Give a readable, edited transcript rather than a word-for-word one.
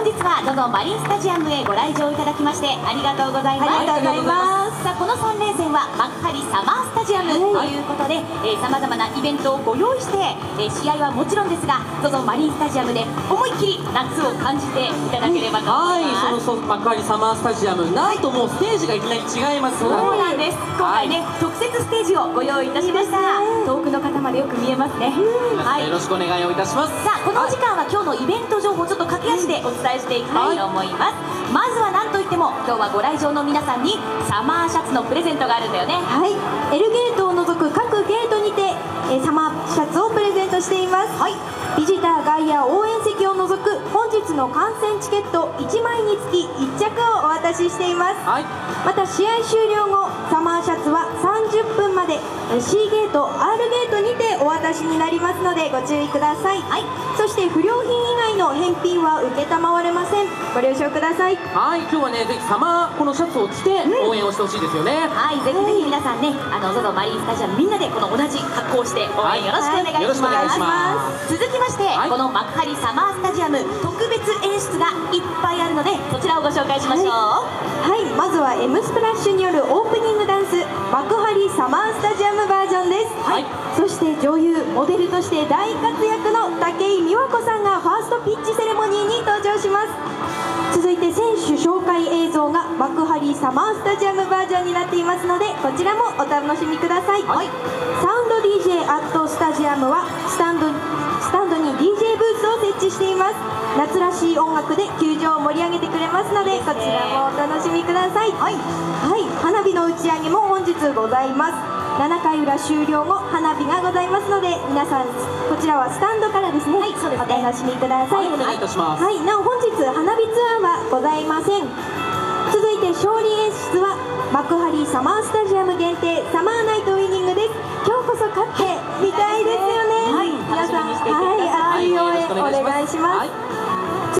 本日はZOZOマリンスタジアムへご来場いただきましてありがとうございます。 ありがとうございます。 さあこの3連戦は幕張サマースタジアムということでさまざまなイベントをご用意して、試合はもちろんですが ZOZOマリンスタジアムで思いっきり夏を感じていただければと思います。 その幕張サマースタジアム、なんともうステージがいきなり違います。 そうなんです。今回ね、特設ステージをご用意いたしました。遠くの方までよく見えますね。 はい、よろしくお願いをいたします。 さあこの時間は今日のイベント情報をちょっと駆け足でお伝えしていきたいと思います。まずは何といっても今日はご来場の皆さんにサマーシャツのプレゼントがあるんだよね。 はい、L ゲートを除く各ゲートにて、サマーシャツをプレゼントしています。はい、ビジター外野応援席を除く本日の観戦チケット1枚につき1着をお渡ししています。はい、また試合終了後サマーシャツは30分まで C ゲート R ゲートにてお渡しになりますのでご注意ください。はい、そして不良品以外の返品は承れません。ご了承ください。 はい、今日はねぜひサマーこのシャツを着て応援をしてほしいですよね。 はい、ぜひぜひ皆さんねZOZOマリンスタジアムみんなでこの同じ格好をして応援よろしくお願いします。続きまして、この幕張サマースタジアム特別演出がいっぱいあるのでそちらをご紹介しましょう。 はい、まずは M スプラッシュによるオープニングダンス幕張サマースタジアムバージョンです。はい、そして女優モデルとして大活躍の武井美和子さんがファーストピッチセレモニーに登場します。続いて選手紹介映像が幕張サマースタジアムバージョンになっていますのでこちらもお楽しみください。はい、サウンド DJ アットスタジアムはスタンドに DJ ブースを設置しています。夏らしい音楽で球場を盛り上げてくれますのでこちらもお楽しみください。はい、花火の打ち上げも本日ございます。7回裏終了後花火がございますので皆さんこちらはスタンドからですね、はい、そうですね、お楽しみください。 お願いいたします。 はい、なお本日花火ツアーはございません。続いて勝利演出は幕張サマースタジアム限定サマーナイトウイニングです。今日こそ勝って